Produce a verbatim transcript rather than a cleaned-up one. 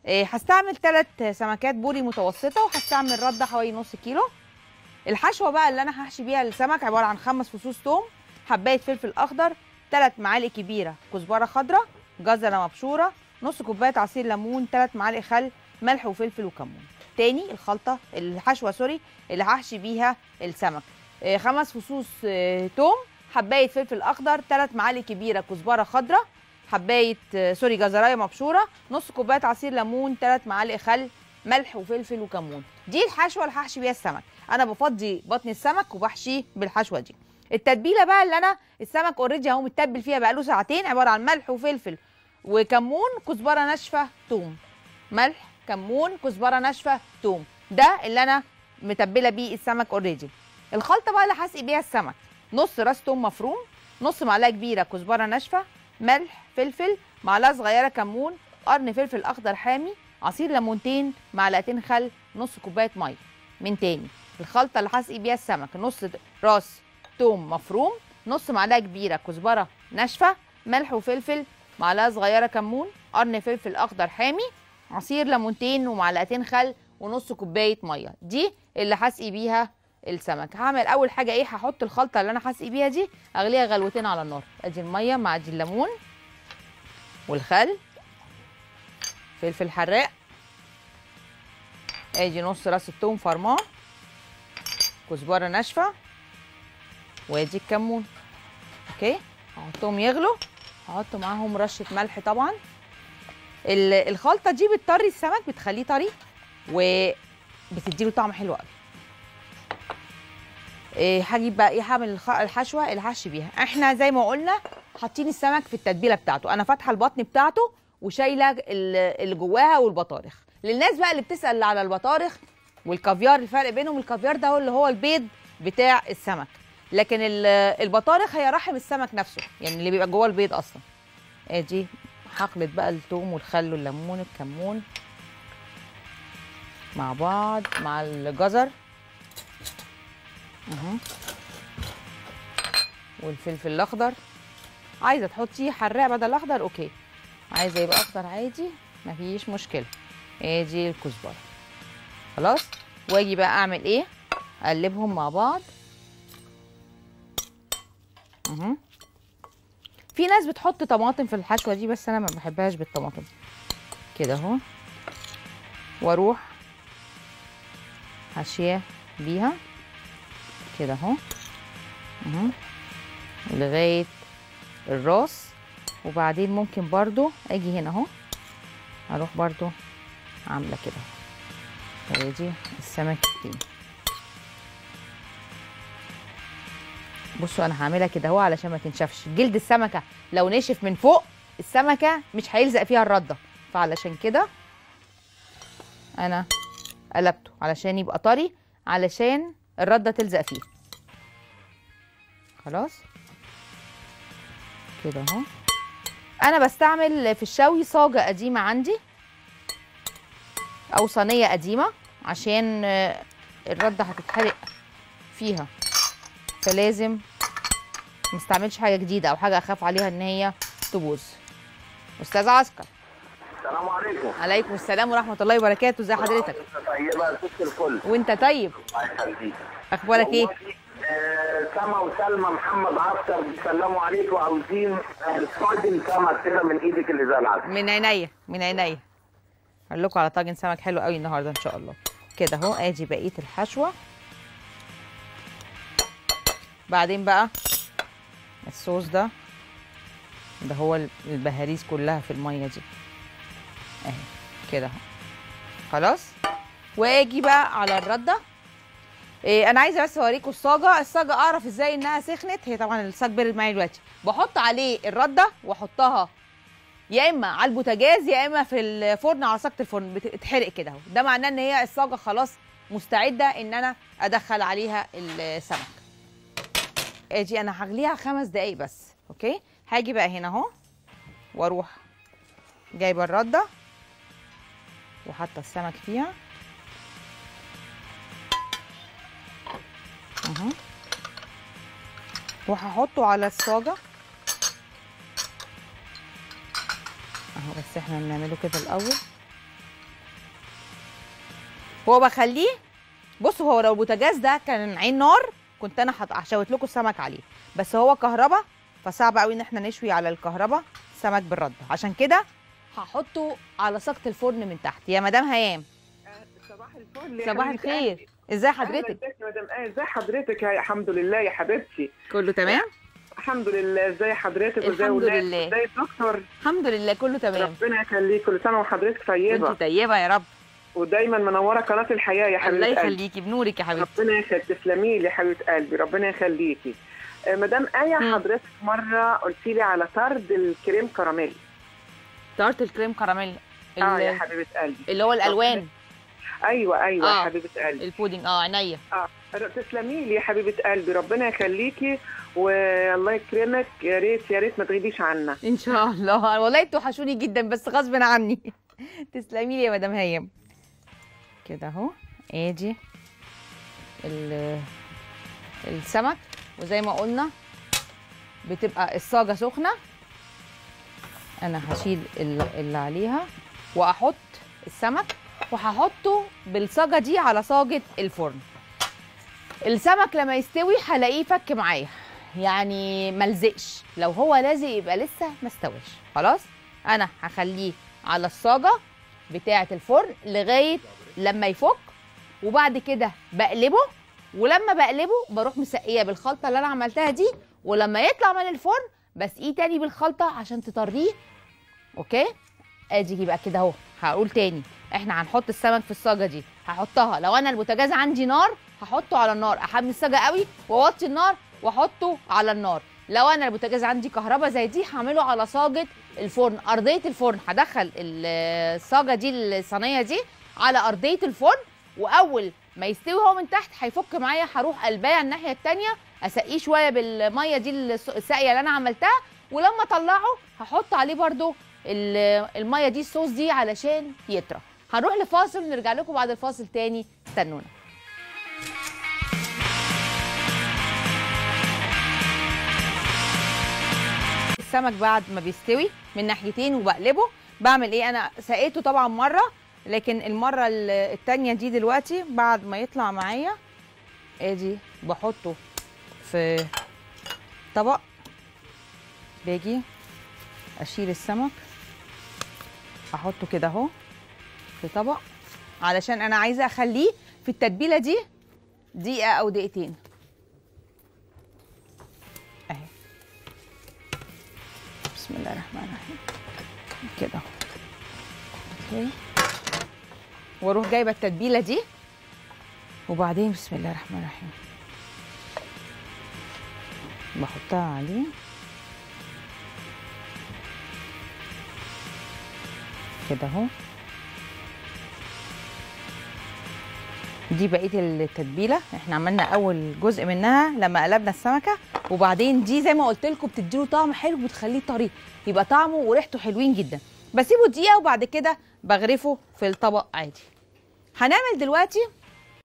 إيه، هستعمل ثلاث سمكات بوري متوسطه، وهستعمل رده حوالي نص كيلو. الحشوه بقى اللي انا هحشي بيها السمك عباره عن خمس فصوص توم، حبايه فلفل اخضر، ثلاث معالق كبيره كزبره خضراء، جزره مبشوره، نص كوبايه عصير ليمون، ثلاث معالق خل، ملح وفلفل وكمون. تاني الخلطه الحشوه سوري اللي هحشي بيها السمك، إيه، خمس فصوص إيه، توم، حبايه فلفل اخضر، ثلاث معالق كبيره كزبره خضراء، حبايه سوري جزرايه مبشوره، نص كوبايه عصير ليمون، ثلاث معالق خل، ملح وفلفل وكمون. دي الحشوه اللي هحشي بيها السمك. انا بفضي بطن السمك وبحشيه بالحشوه دي. التتبيله بقى اللي انا السمك اوريدي اهو متبل فيها بقاله ساعتين، عباره عن ملح وفلفل وكمون، كزبره ناشفه، توم. ملح، كمون، كزبره ناشفه، توم. ده اللي انا متبله بيه السمك اوريدي. الخلطه بقى اللي هسقي بيها السمك: نص راس توم مفروم، نص معلقه كبيره كزبره ناشفه، ملح، فلفل، معلقه صغيره كمون، قرن فلفل اخضر حامي، عصير ليمونتين، معلقتين خل، نص كوبايه ميه. من تاني الخلطه اللي هسقي بيها السمك: نص راس توم مفروم، نص معلقه كبيره كزبره ناشفه، ملح وفلفل، معلقه صغيره كمون، قرن فلفل اخضر حامي، عصير ليمونتين ومعلقتين خل ونص كوبايه ميه. دي اللي هسقي بيها السمك. هعمل اول حاجه ايه؟ هحط الخلطه اللي انا هسقي بيها دي اغليها غلوتين على النار. ادي الميه مع دي الليمون والخل، فلفل حراق، ادي نص راس الثوم فرمان، كزبره ناشفه، وادي الكمون. اوكي، هحطهم يغلوا، هحط معاهم رشه ملح طبعا. الخلطه دي بتطري السمك، بتخليه طري وبتديله طعم حلو قوي. إيه هجيب بقى ايه؟ هعمل الحشوه اللي هحشي بيها. احنا زي ما قلنا حاطين السمك في التتبيله بتاعته، انا فاتحه البطن بتاعته وشايله اللي جواها والبطارخ. للناس بقى اللي بتسال على البطارخ والكافيار، الفرق بينهم: الكافيار ده هو اللي هو البيض بتاع السمك، لكن البطارخ هي رحم السمك نفسه، يعني اللي بيبقى جوه البيض اصلا. ادي هخلط بقى الثوم والخل والليمون الكمون مع بعض مع الجزر اهو والفلفل الاخضر. عايزه تحطي حراق بدل الاخضر اوكي، عايزه يبقى اخضر عادي مفيش مشكله. ادي الكزبره خلاص. واجي بقى اعمل ايه؟ اقلبهم مع بعض اهو. في ناس بتحط طماطم في الحشوه دي بس انا ما بحبهاش بالطماطم كده اهو. واروح حاشيه بيها كده اهو اهو لغايه الراس. وبعدين ممكن برضو اجي هنا اهو اروح برضو عامله كده. ادي السمك التاني. بصوا انا هعملها كده اهو علشان ما تنشفش. جلد السمكه لو نشف من فوق السمكه مش هيلزق فيها الرده، فعلشان كده انا قلبته علشان يبقى طري، علشان الرده تلزق فيه. خلاص كده اهو. انا بستعمل في الشوي صاجه قديمه عندي او صينيه قديمه عشان الرده هتتحرق فيها، فلازم ما استعملش حاجه جديده او حاجه اخاف عليها ان هي تبوظ. استاذ عسكر، السلام عليكم. عليكم السلام ورحمه الله وبركاته. ازي حضرتك؟ طيبه يا ست الكل. وانت طيب؟ الله يخليك. اخبارك ايه؟ آه سما وسلمى محمد عسكر بيسلموا عليك وعاوزين طاجن سمك كده من ايدك اللي زي العسل. من عينيا من عينيا. اقول لكم على طاجن سمك حلو قوي النهارده ان شاء الله. كده اهو ادي بقيه الحشوه. بعدين بقى الصوص ده ده هو البهاريز كلها في الميه دي اهي كده اهو. خلاص. واجي بقى على الرده. إيه انا عايزه بس اوريكم الصاجه. الصاجه اعرف ازاي انها سخنت؟ هي طبعا الصاج برد معايا دلوقتي. بحط عليه الرده واحطها يا اما على البوتاجاز يا اما في الفرن على سقط الفرن بتتحرق كده اهو. ده معناه ان هي الصاجه خلاص مستعده ان انا ادخل عليها السمك. اجي انا هغليها خمس دقايق بس. اوكي. هاجي بقى هنا اهو واروح جايبه الرده وحاطه السمك فيها اهو، وهحطه على الصاجه اهو. بس احنا بنعمله كده الاول هو بخليه، بصوا هو لو البوتاجاز ده كان عين نار كنت انا هشوت لكم السمك عليه، بس هو كهرباء فصعب قوي ان احنا نشوي على الكهرباء سمك بالرده، عشان كده هحطه على سقط الفرن من تحت. يا مدام هيام صباح الفل يا صباح حبيبة الخير، قلبي. ازاي أهلا حضرتك؟ ازيك يا مدام ايه؟ ازي حضرتك؟ يا الحمد لله يا حبيبتي. كله تمام الحمد لله. ازي حضرتك وازي الحمد ولادك لله. وازي الدكتور؟ الحمد لله كله تمام. ربنا يخليك، كل سنه وحضرتك طيبه انت طيبه يا رب، ودايما منوره قناه الحياه يا حبيبه الله قلبي. يخليكي بنورك يا حبيبتي. ربنا يخليك، تسلمي لي يا حبيبه قلبي، ربنا يخليكي. آه، مدام ايه مم. حضرتك مره قلتي لي على طرد الكريم كراميل. طارت الكريم كراميل اه ال- يا حبيبه قلبي. اللي هو الالوان ايوه ايوه آه. يا حبيبه قلبي. البودنج، اه عينيا. اه تسلمي لي يا حبيبه قلبي، ربنا يخليكي والله يكرمك. يا ريت يا ريت ما تغيبيش عنا. ان شاء الله، والله انتوا وحشوني جدا بس غصب عني. تسلمي لي يا مدام هيام. كده اهو ادي ال- السمك، وزي ما قلنا بتبقى الصاجه سخنه. انا هشيل ال- اللي عليها واحط السمك، وهحطه بالصاجه دي على صاجه الفرن. السمك لما يستوي هلاقيه فك معايا، يعني ملزقش. لو هو لازق يبقى لسه ما استويش. خلاص انا هخليه على الصاجه بتاعه الفرن لغايه لما يفك، وبعد كده بقلبه، ولما بقلبه بروح مسقيه بالخلطه اللي انا عملتها دي، ولما يطلع من الفرن بسقيه تاني بالخلطه عشان تطريه. اوكي ادي يبقى كده اهو. هقول تاني، احنا هنحط السمك في الصاجه دي، هحطها لو انا البوتاجاز عندي نار هحطه على النار، احمي الصاجه قوي واوطي النار واحطه على النار. لو انا البوتاجاز عندي كهرباء زي دي هعمله على صاجه الفرن، ارضيه الفرن. هدخل الصاجه دي الصينيه دي على ارضيه الفرن، واول ما يستوي هو من تحت هيفك معايا، هروح قلباه الناحيه الثانيه اسقيه شويه بالميه دي الساقيه اللي انا عملتها، ولما اطلعه هحط عليه برده الميه دي الصوص دي علشان يطرى. هنروح لفاصل ونرجع لكم بعد الفاصل تاني، استنونا. السمك بعد ما بيستوي من ناحيتين وبقلبه بعمل ايه؟ انا سقيته طبعا مره، لكن المره التانيه دي دلوقتي بعد ما يطلع معايا ادي بحطه في طبق. باجي اشيل السمك احطه كده اهو في طبق، علشان انا عايزه اخليه في التتبيله دي دقيقه او دقيقتين اهي. بسم الله الرحمن الرحيم كده اوكي، واروح جايبه التتبيله دي، وبعدين بسم الله الرحمن الرحيم بحطها عليه كده اهو. دي بقيه التتبيله، احنا عملنا اول جزء منها لما قلبنا السمكه، وبعدين دي زي ما قلت لكم بتديله طعم حلو وبتخليه طري، يبقى طعمه وريحته حلوين جدا. بسيبه دقيقه وبعد كده بغرفه في الطبق عادي. هنعمل دلوقتي